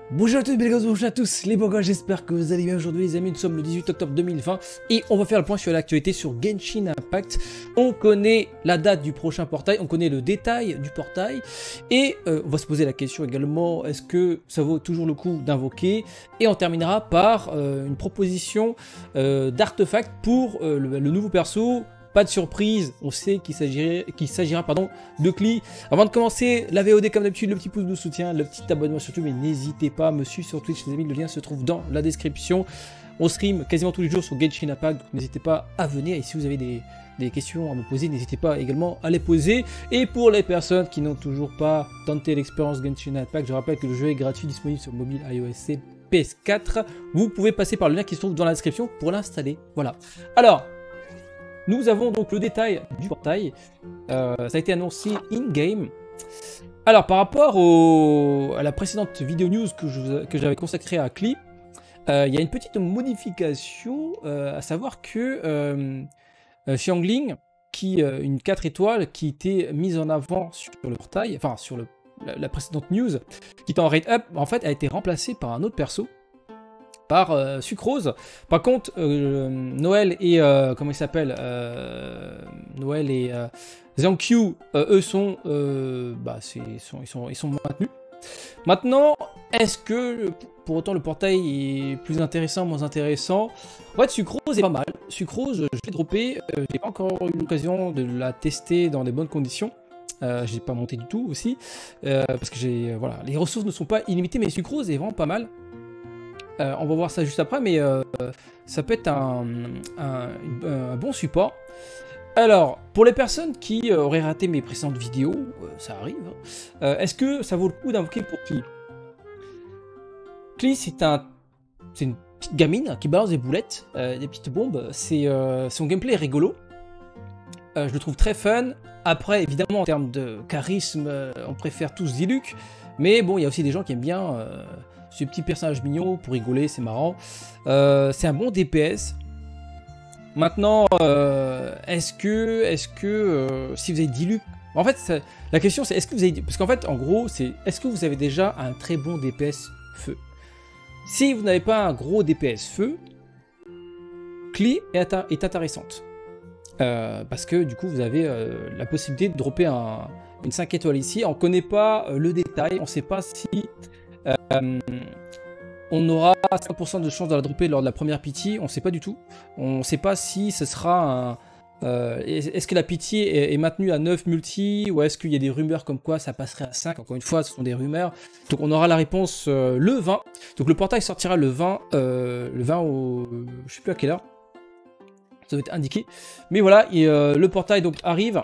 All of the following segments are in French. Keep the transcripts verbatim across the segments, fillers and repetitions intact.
Bonjour à tous, belles gosses, bonjour à tous les beaux gars, j'espère que vous allez bien aujourd'hui les amis, nous sommes le dix-huit octobre deux mille vingt et on va faire le point sur l'actualité sur Genshin Impact. On connaît la date du prochain portail, on connaît le détail du portail et euh, on va se poser la question également, est-ce que ça vaut toujours le coup d'invoquer? Et on terminera par euh, une proposition euh, d'artefact pour euh, le, le nouveau perso. Pas de surprise, on sait qu'il s'agira qu'il s'agira pardon de Klee. Avant de commencer la V O D comme d'habitude, le petit pouce de soutien, le petit abonnement surtout, mais n'hésitez pas à me suivre sur Twitch les amis, le lien se trouve dans la description. On stream quasiment tous les jours sur Genshin Impact, donc n'hésitez pas à venir et si vous avez des, des questions à me poser, n'hésitez pas également à les poser. Et pour les personnes qui n'ont toujours pas tenté l'expérience Genshin Impact, je rappelle que le jeu est gratuit, disponible sur mobile, iOS et P S quatre. Vous pouvez passer par le lien qui se trouve dans la description pour l'installer. Voilà. Alors, nous avons donc le détail du portail, euh, ça a été annoncé in-game. Alors par rapport au, à la précédente vidéo news que, je, que j'avais consacrée à Klee, euh, il y a une petite modification, euh, à savoir que euh, euh, Xiangling, qui, euh, une quatre étoiles qui était mise en avant sur le portail, enfin sur le, la, la précédente news, qui était en rate up, en fait a été remplacée par un autre perso, par euh, Sucrose. Par contre, euh, Noël et euh, comment il s'appelle euh, Noël et euh, Zhang Qiu, euh, eux sont, euh, bah, c'est, sont, ils sont, ils sont maintenus. Maintenant, est-ce que pour autant le portail est plus intéressant, moins intéressant? En fait, Sucrose est pas mal. Sucrose, je l'ai droppé. Euh, j'ai pas encore eu l'occasion de la tester dans des bonnes conditions. Euh, j'ai pas monté du tout aussi euh, parce que j'ai, euh, voilà, les ressources ne sont pas illimitées, mais Sucrose est vraiment pas mal. Euh, on va voir ça juste après, mais euh, ça peut être un, un, un bon support. Alors, pour les personnes qui euh, auraient raté mes précédentes vidéos, euh, ça arrive, euh, est-ce que ça vaut le coup d'invoquer pour Klee? Klee, c'est un, c'est une petite gamine qui balance des boulettes, euh, des petites bombes. C'est, euh, son gameplay est rigolo. Euh, je le trouve très fun. Après, évidemment, en termes de charisme, euh, on préfère tous Diluc. Mais bon, il y a aussi des gens qui aiment bien... Euh, ce petit personnage mignon pour rigoler, c'est marrant. Euh, c'est un bon D P S. Maintenant, euh, est-ce que, est-ce que euh, si vous avez Diluc, en fait, ça, la question c'est est-ce que vous avez, parce qu'en fait, en gros, c'est est-ce que vous avez déjà un très bon D P S feu? Si vous n'avez pas un gros D P S feu, Klee est, est intéressante euh, parce que du coup, vous avez euh, la possibilité de dropper un, une cinq étoiles ici. On ne connaît pas euh, le détail, on ne sait pas si Euh, on aura cinq pour cent de chance de la dropper lors de la première pitié, on ne sait pas du tout. On ne sait pas si ce sera un... Euh, est-ce que la pitié est, est maintenue à neuf multi ou est-ce qu'il y a des rumeurs comme quoi ça passerait à cinq? Encore une fois, ce sont des rumeurs. Donc on aura la réponse euh, le vingt. Donc le portail sortira le vingt, euh, le vingt au... je sais plus à quelle heure. Ça doit être indiqué. Mais voilà, et, euh, le portail donc arrive.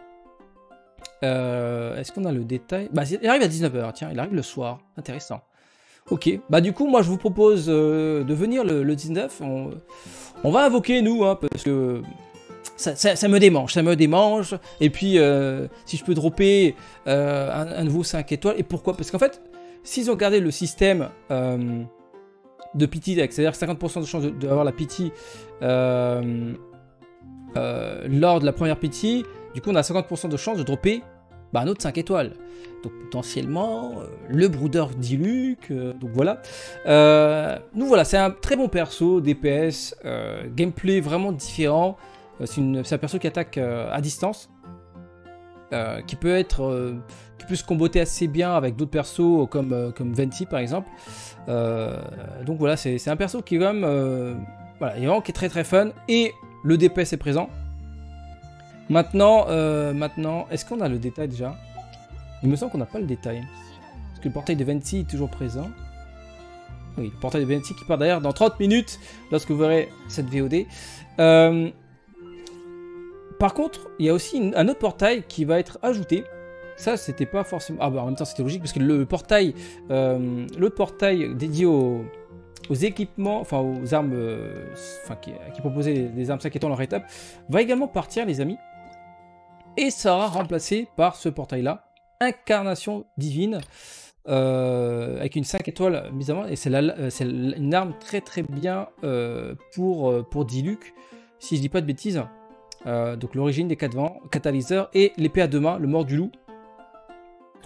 Euh, Est-ce qu'on a le détail? Bah, il arrive à dix-neuf heures, tiens, il arrive le soir. Intéressant. Ok, bah du coup, moi je vous propose euh, de venir le, le dix-neuf. On, on va invoquer nous, hein, parce que ça, ça, ça me démange, ça me démange. Et puis, euh, si je peux dropper euh, un, un nouveau cinq étoiles, et pourquoi? Parce qu'en fait, s'ils ont gardé le système euh, de pity, c'est-à-dire cinquante pour cent de chance d'avoir la pity euh, euh, lors de la première pity, du coup, on a cinquante pour cent de chance de dropper bah, un autre cinq étoiles. Donc, potentiellement, euh, le Broodeur Diluc. Euh, donc, voilà. Euh, nous, voilà, c'est un très bon perso, D P S, euh, gameplay vraiment différent. Euh, c'est un perso qui attaque euh, à distance. Euh, qui peut être... Euh, qui peut se comboter assez bien avec d'autres persos comme, euh, comme Venti, par exemple. Euh, donc, voilà, c'est un perso qui est quand même... Euh, voilà, il est vraiment qui est très très fun. Et le D P S est présent. Maintenant, euh, maintenant est-ce qu'on a le détail déjà? Il me semble qu'on n'a pas le détail. Parce que le portail de Venti est toujours présent. Oui, le portail de Venti qui part d'ailleurs dans trente minutes, lorsque vous verrez cette V O D. Euh, par contre, il y a aussi une, un autre portail qui va être ajouté. Ça, c'était pas forcément... Ah bah en même temps, c'était logique, parce que le portail... Euh, l'autre portail dédié aux, aux équipements, enfin aux armes... Euh, enfin, qui, qui proposait des, des armes cinq étoiles en étape, va également partir, les amis. Et ça sera remplacé par ce portail-là, Incarnation Divine, euh, avec une cinq étoiles mise avant. Et c'est une arme très très bien euh, pour, pour Diluc, si je dis pas de bêtises. Euh, donc l'origine des quatre vents, catalyseurs et l'épée à deux mains, le mort du loup.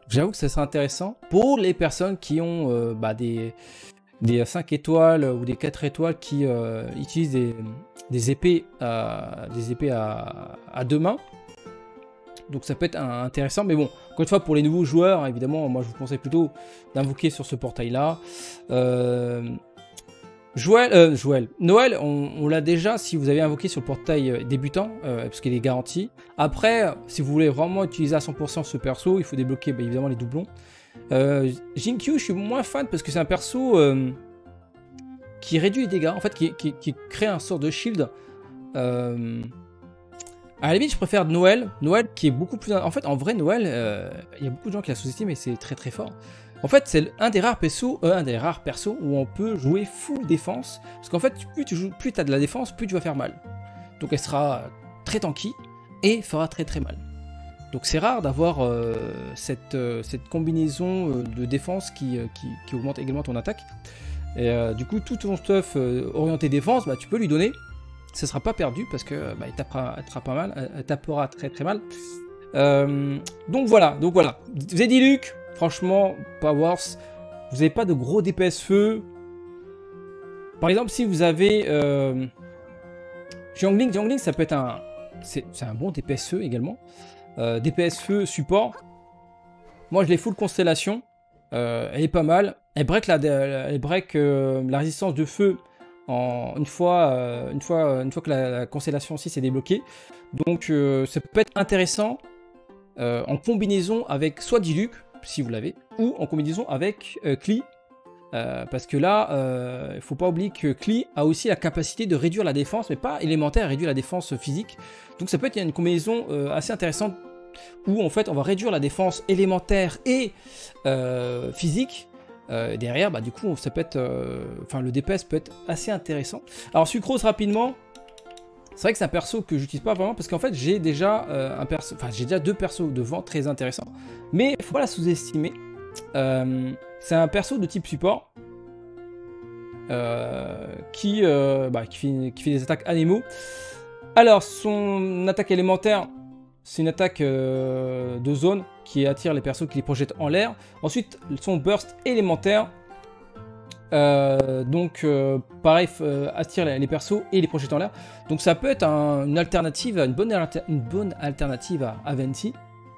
J'avoue que ça serait intéressant pour les personnes qui ont euh, bah, des, des cinq étoiles ou des quatre étoiles qui euh, utilisent des, des épées, à, des épées à, à deux mains. Donc ça peut être un, intéressant, mais bon, encore une fois, pour les nouveaux joueurs, évidemment, moi je vous conseille plutôt d'invoquer sur ce portail-là. Euh, Joël, euh, Joël, Noël, on, on l'a déjà si vous avez invoqué sur le portail débutant, euh, parce qu'il est garanti. Après, si vous voulez vraiment utiliser à cent pour cent ce perso, il faut débloquer bah, évidemment les doublons. Euh, Jinkyu, je suis moins fan parce que c'est un perso euh, qui réduit les dégâts, en fait, qui, qui, qui crée un sort de shield. Euh, À la limite, je préfère Noël. Noël qui est beaucoup plus... En fait, en vrai, Noël, euh, il y a beaucoup de gens qui la sous-estiment et c'est très très fort. En fait, c'est un des rares persos, euh, un des rares persos où on peut jouer full défense. Parce qu'en fait, plus tu joues, plus tu as de la défense, plus tu vas faire mal. Donc elle sera très tanky et fera très très mal. Donc c'est rare d'avoir euh, cette, euh, cette combinaison euh, de défense qui, euh, qui, qui augmente également ton attaque. Et euh, du coup, tout ton stuff euh, orienté défense, bah, tu peux lui donner. Ce sera pas perdu parce que bah, il tapera, il tapera pas mal, il tapera très très mal. Euh, donc voilà, donc voilà. Zediluc, franchement, Power Wars, vous n'avez pas de gros D P S feu. Par exemple, si vous avez euh, Xiangling, Xiangling, ça peut être un, c'est un bon D P S feu également. Euh, D P S feu support. Moi, je l'ai full constellation. Euh, elle est pas mal. Elle break la, elle break euh, la résistance de feu. En, une, fois, euh, une, fois, une fois que la, la constellation six est débloquée. Donc euh, ça peut être intéressant euh, en combinaison avec soit Diluc, si vous l'avez, ou en combinaison avec euh, Klee. Euh, parce que là, il euh, ne faut pas oublier que Klee a aussi la capacité de réduire la défense, mais pas élémentaire, réduire la défense physique. Donc ça peut être une combinaison euh, assez intéressante où en fait on va réduire la défense élémentaire et euh, physique. Euh, derrière, bah, du coup, ça peut être, euh, enfin, le D P S peut être assez intéressant. Alors, Sucrose, rapidement, c'est vrai que c'est un perso que j'utilise pas vraiment parce qu'en fait, j'ai déjà euh, un perso, enfin, j'ai déjà deux persos devant très intéressants, mais il faut pas la sous-estimer. Euh, c'est un perso de type support euh, qui, euh, bah, qui, fait, qui fait des attaques animaux. Alors, son attaque élémentaire, c'est une attaque euh, de zone qui attire les persos, qui les projette en l'air. Ensuite, son burst élémentaire, euh, donc euh, pareil, euh, attire les, les persos et les projette en l'air. Donc ça peut être un, une alternative, une bonne, alter, une bonne alternative à, à Venti.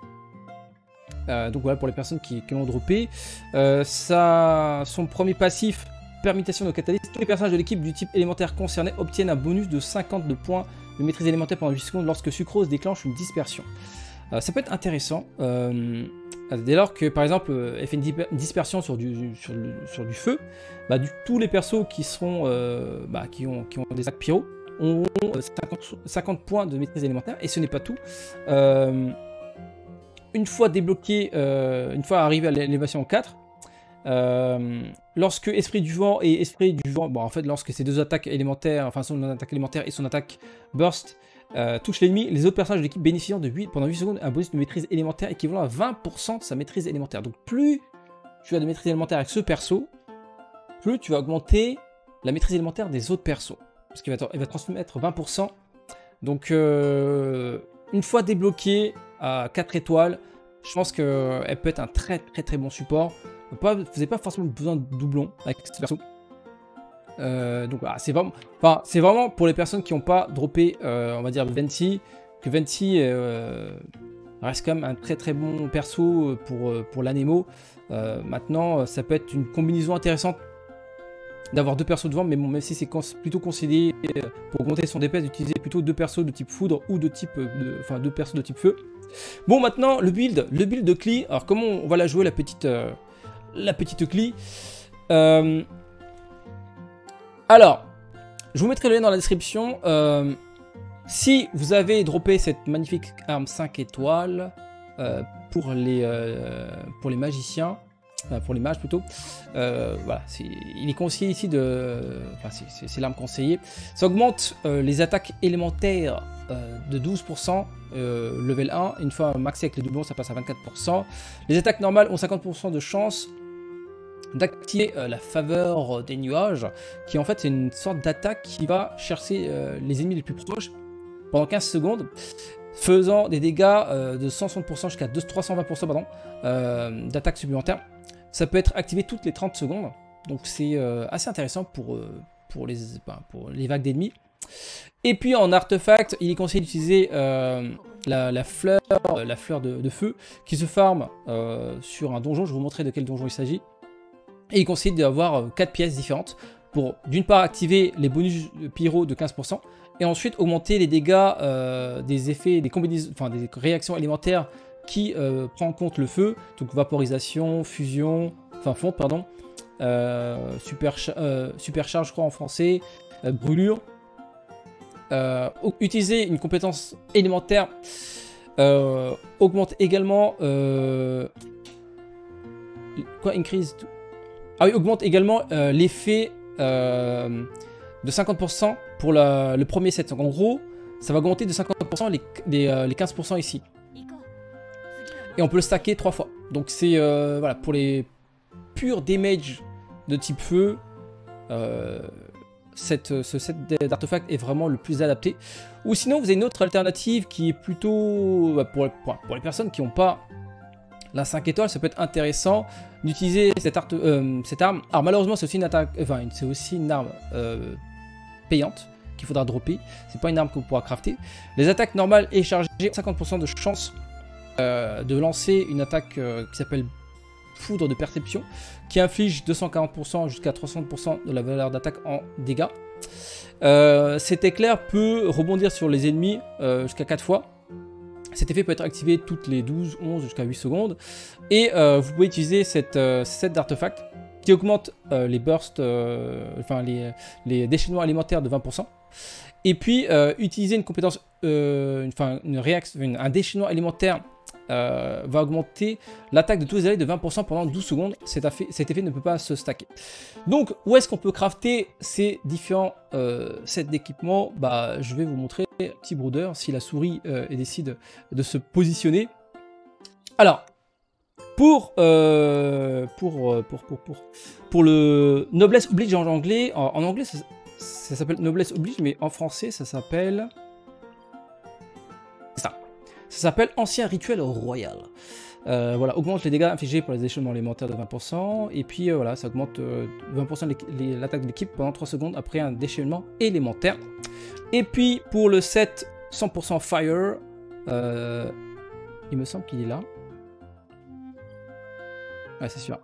Euh, donc voilà pour les personnes qui, qui l'ont droppé. Euh, ça, son premier passif, permutation de catalyse. Tous les personnages de l'équipe du type élémentaire concerné obtiennent un bonus de cinquante de points de maîtrise élémentaire pendant huit secondes lorsque Sucrose déclenche une dispersion. Euh, ça peut être intéressant, euh, dès lors que par exemple elle fait une, une dispersion sur du, sur le, sur du feu, bah, du, tous les persos qui, seront, euh, bah, qui, ont, qui ont des sacs pyro ont cinquante, cinquante points de maîtrise élémentaire, et ce n'est pas tout. Euh, une fois débloqué, euh, une fois arrivé à l'élévation quatre, Euh, lorsque Esprit du Vent et Esprit du Vent, bon en fait lorsque ces deux attaques élémentaires, enfin son attaque élémentaire et son attaque burst euh, touchent l'ennemi, les autres personnages de l'équipe bénéficient de huit, pendant huit secondes un bonus de maîtrise élémentaire équivalent à vingt pour cent de sa maîtrise élémentaire. Donc plus tu as de maîtrise élémentaire avec ce perso, plus tu vas augmenter la maîtrise élémentaire des autres persos, parce qu'il va, va transmettre vingt pour cent. Donc euh, une fois débloquée à quatre étoiles, je pense qu'elle peut être un très très très bon support. Pas, vous n'avez pas forcément besoin de doublons avec ce perso. Euh, donc voilà, c'est vraiment, enfin, c'est vraiment pour les personnes qui n'ont pas droppé, euh, on va dire, Venti, que Venti euh, reste quand même un très très bon perso pour, pour l'Anemo. Euh, maintenant, ça peut être une combinaison intéressante d'avoir deux persos devant, mais bon, même si c'est cons plutôt conseillé pour augmenter son D P S d'utiliser plutôt deux persos de type foudre ou de type, de, enfin deux persos de type feu. Bon, maintenant le build, le build de Klee. Alors comment on va la jouer la petite, euh, la petite Klee? euh, Alors, je vous mettrai le lien dans la description. Euh, si vous avez droppé cette magnifique arme cinq étoiles euh, pour les, euh, pour les magiciens. Pour les mages plutôt, euh, voilà, est, il est conseillé ici de, enfin c'est l'arme conseillée. Ça augmente euh, les attaques élémentaires euh, de douze pour cent, euh, level un. Une fois maxé avec les doublons, ça passe à vingt-quatre pour cent. Les attaques normales ont cinquante pour cent de chance d'activer euh, la faveur des nuages, qui en fait c'est une sorte d'attaque qui va chercher euh, les ennemis les plus proches pendant quinze secondes. faisant des dégâts euh, de cent soixante pour cent jusqu'à trois cent vingt pour cent pardon, euh, d'attaque supplémentaire. Ça peut être activé toutes les trente secondes, donc c'est euh, assez intéressant pour, euh, pour, les, ben, pour les vagues d'ennemis. Et puis en artefact, il est conseillé d'utiliser euh, la, la fleur, euh, la fleur de, de feu qui se farme euh, sur un donjon. Je vais vous montrer de quel donjon il s'agit. Et il conseille d'avoir euh, quatre pièces différentes pour d'une part activer les bonus pyro de quinze pour cent et ensuite augmenter les dégâts euh, des effets, des combinaisons, enfin des réactions élémentaires qui euh, prend en compte le feu, donc vaporisation, fusion, enfin fonte pardon, euh, super, euh, supercharge je crois en français, euh, brûlure. Euh, utiliser une compétence élémentaire euh, augmente également euh, quoi increase ah oui augmente également euh, l'effet euh, de cinquante pour cent pour la, le premier set. Donc en gros ça va augmenter de cinquante pour cent les, les, euh, les quinze pour cent ici et on peut le stacker trois fois. Donc c'est euh, voilà pour les purs damage de type feu. euh, Cette, ce set d'artefacts est vraiment le plus adapté. Ou sinon, vous avez une autre alternative qui est plutôt... Bah, pour, pour, pour les personnes qui n'ont pas la cinq étoiles, ça peut être intéressant d'utiliser cette, euh, cette arme. Alors malheureusement, c'est aussi une attaque... Enfin, c'est aussi une arme euh, payante qu'il faudra dropper. C'est pas une arme que vous pourra crafter. Les attaques normales et chargées, cinquante pour cent de chance euh, de lancer une attaque euh, qui s'appelle Foudre de perception, qui inflige deux cent quarante pour cent jusqu'à trois cents pour cent de la valeur d'attaque en dégâts. Euh, cet éclair peut rebondir sur les ennemis euh, jusqu'à quatre fois. Cet effet peut être activé toutes les douze, onze jusqu'à huit secondes. Et euh, vous pouvez utiliser cette euh, set d'artefacts qui augmente euh, les bursts, euh, enfin les, les déchaînements alimentaires de vingt pour cent. Et puis euh, utiliser une compétence, euh, une, une réaction, une, un déchaînement alimentaire Euh, va augmenter l'attaque de tous les alliés de vingt pour cent pendant douze secondes. Cet effet, cet effet ne peut pas se stacker. Donc, où est-ce qu'on peut crafter ces différents euh, sets d'équipement? Bah, je vais vous montrer, petit brodeur, si la souris euh, décide de se positionner. Alors, pour, euh, pour, pour, pour, pour, pour le Noblesse Oblige en anglais, en, en anglais, ça, ça s'appelle Noblesse Oblige, mais en français, ça s'appelle... ça. Ça s'appelle Ancien Rituel Royal. Euh, voilà, augmente les dégâts infligés pour les déchaînements élémentaires de vingt pour cent. Et puis euh, voilà, ça augmente euh, vingt pour cent de l'attaque de l'équipe pendant trois secondes après un déchaînement élémentaire. Et puis pour le set cent pour cent Fire, euh, il me semble qu'il est là. Ouais, c'est sûr.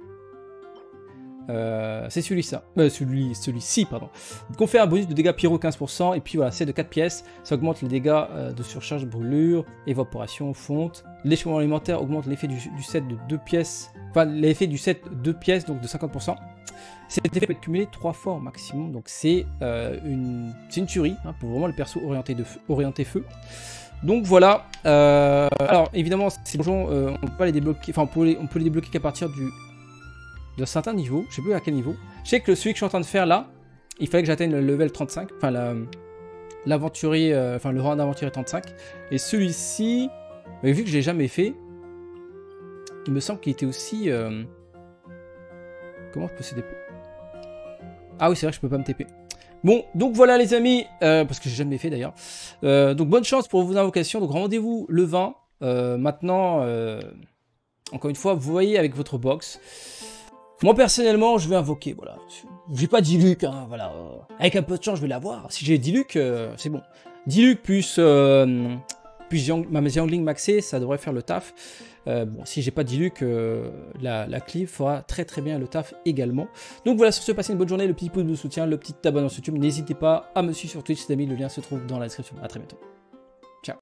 Euh, c'est celui-ci, euh, celui, celui-ci, pardon. Confère un bonus de dégâts pyro quinze pour cent, et puis voilà, c'est de quatre pièces, ça augmente les dégâts euh, de surcharge, brûlure, évaporation, fonte. L'échauffement alimentaire augmente l'effet du, du set de deux pièces, enfin l'effet du set deux pièces, donc de cinquante pour cent. Cet effet peut être cumulé trois fois au maximum, donc c'est euh, une, une tuerie, hein, pour vraiment le perso orienté, de feu, orienté feu. Donc voilà, euh, alors évidemment, ces donjons, euh, on peut pas les débloquer, enfin on peut les, on peut les débloquer qu'à partir du... d'un certain niveau, je sais plus à quel niveau. Je sais que celui que je suis en train de faire là, il fallait que j'atteigne le level trente-cinq, enfin l'aventurier, la, euh, enfin le rang d'aventurier trente-cinq. Et celui-ci, bah, vu que je l'ai jamais fait, il me semble qu'il était aussi... Euh... Comment je peux se T P? Ah oui, c'est vrai que je peux pas me T P. Bon, donc voilà les amis, euh, parce que j'ai jamais fait d'ailleurs. Euh, donc bonne chance pour vos invocations, donc rendez-vous le vingt. Euh, maintenant, euh, encore une fois, vous voyez avec votre box. Moi personnellement, je vais invoquer, voilà. J'ai pas Diluc, hein, voilà. Avec un peu de chance, je vais l'avoir. Si j'ai Diluc, euh, c'est bon. Diluc plus, euh, plus Yang, ma Xiangling maxée, ça devrait faire le taf. Euh, bon, si j'ai pas Diluc, euh, la, la cleave fera très très bien le taf également. Donc voilà, sur ce, passez une bonne journée. Le petit pouce de soutien, le petit abonnement sur YouTube. N'hésitez pas à me suivre sur Twitch, les amis. Le lien se trouve dans la description. À très bientôt.